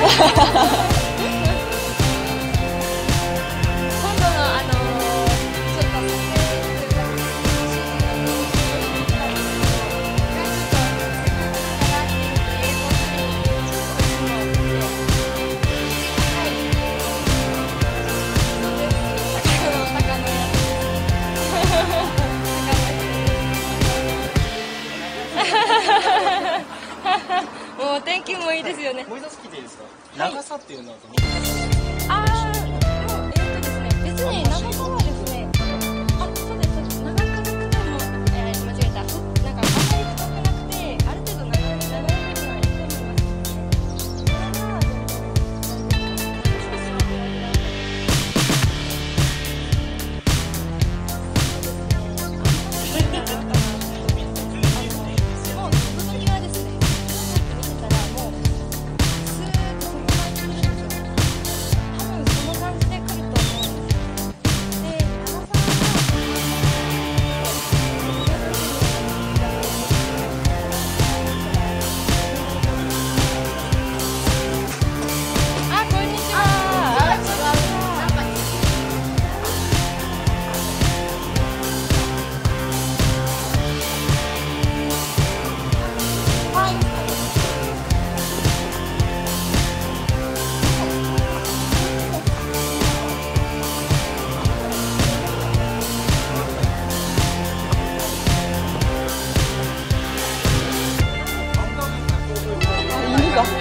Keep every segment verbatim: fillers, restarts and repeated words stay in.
もう天気もいいですよね。 もう一つ聞いていいですか？長さっていうのはどのああ、でもえーっとですね、別に長さはですね、あ、そうですそうです。長くなくても、えー、間違えた。なんかあんまり太くなくて、ある程度長い長い分にはいいと思います。それは全然もう僕にはですね、見てたらもうスーッとその感じで来るんですよ。多分その感じで来ると思うんですよ。で、長さはあ、こんにちは。あ、こんにちは。犬が。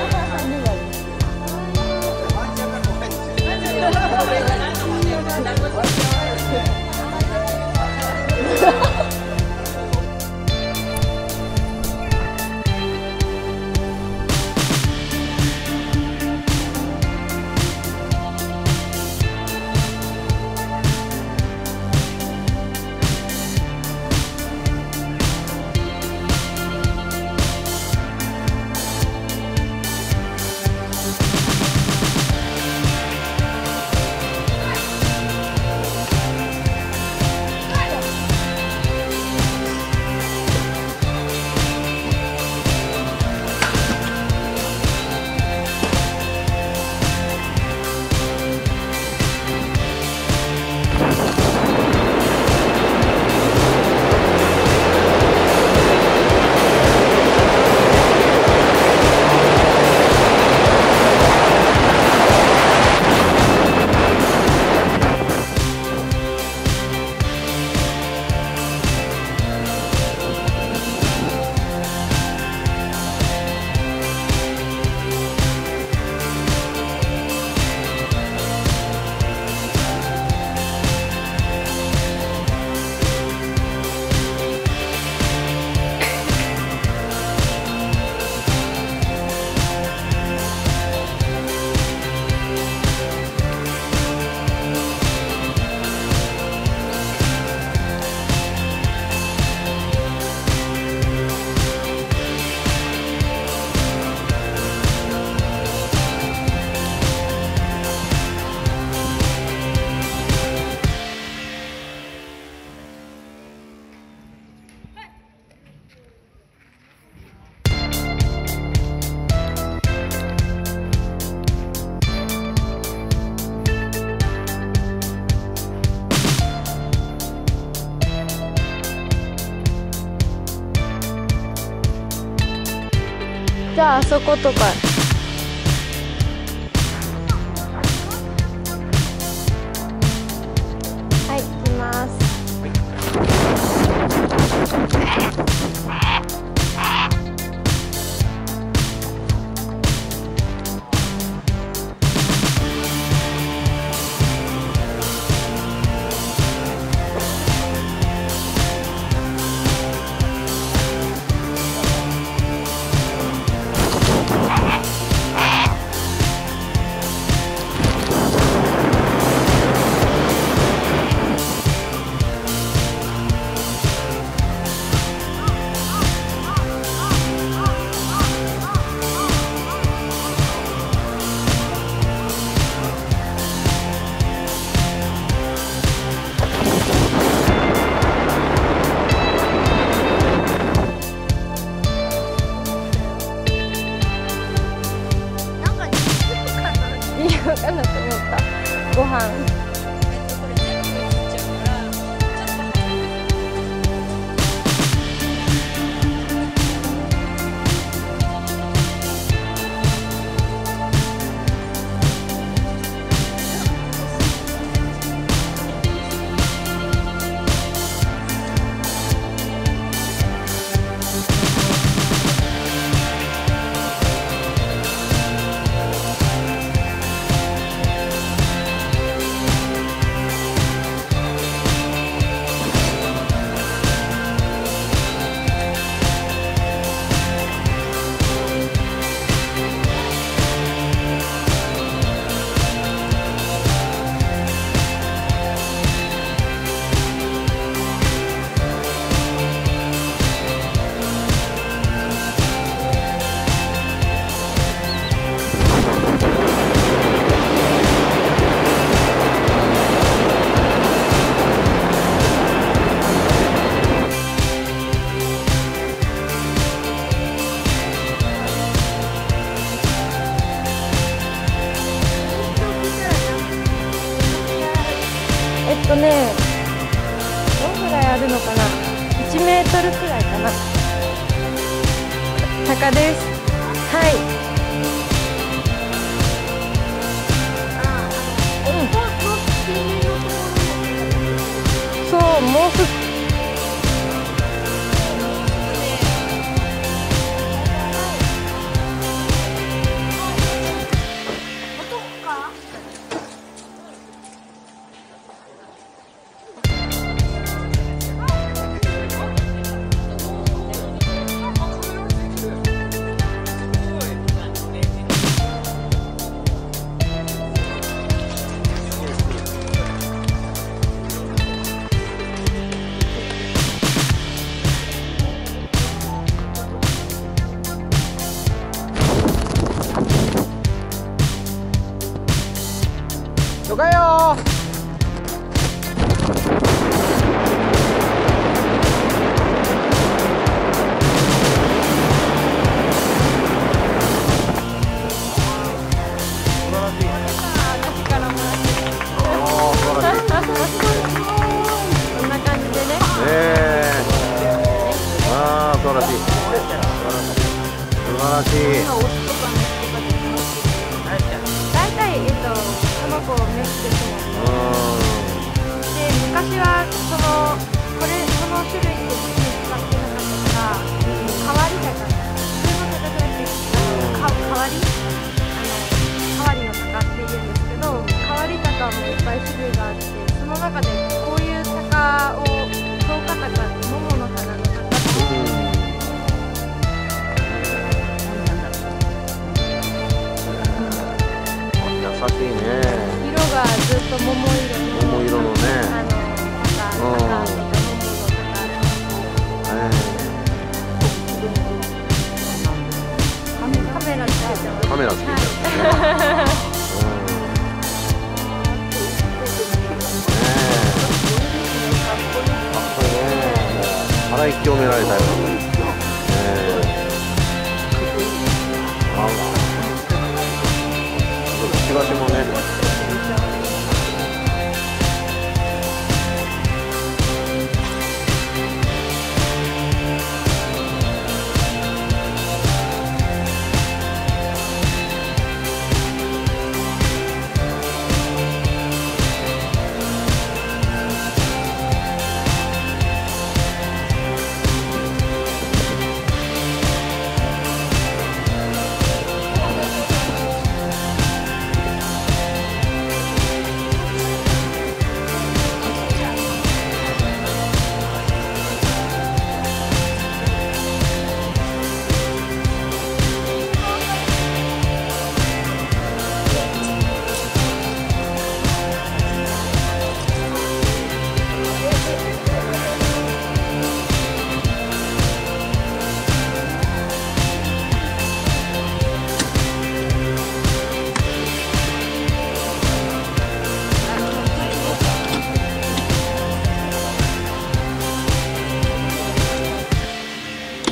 じゃああそことか。はい、行きます。 うかなと思った。ご飯。これ全部食っちゃうから、ちょっえっとね、どのぐらいあるのかな、いちメートルくらいかな。坂です。はい。うん、そう、もうすぐよかよー。 こんな感じでね。 えー、ああ、素晴らしい。素晴らしい。 大体、えっと、この子をメッセージも。で、昔は、その、これ、この種類って使ってなかったから、変わり坂。普通の坂じゃなくて、か、変わり。あの、変わりの坂って言うんですけど、変わり坂もいっぱい種類があって、その中で、こういう坂を、草加坂って、桃の花の坂って。 優しいね。 色がずっと桃色の。 桃色のね。 あの、坂、坂とか桃の坂。カメラつけてます。 カメラつけてる。腹一興められたよ。くちばしもね。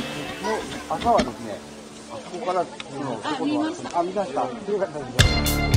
朝はですね、あそこから、その、あ、見ました。あ、見ました。よかったですね。